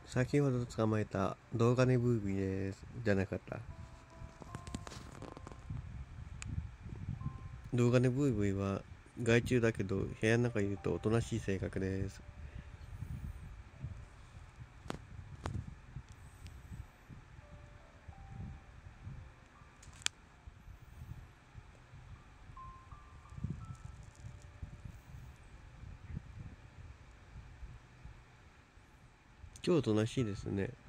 先ほど捕まえた動画ネブービーです。じゃなかった。動画ネブービーは害虫だけど部屋の中にいるとおとなしい性格です。今日おとなしいですね。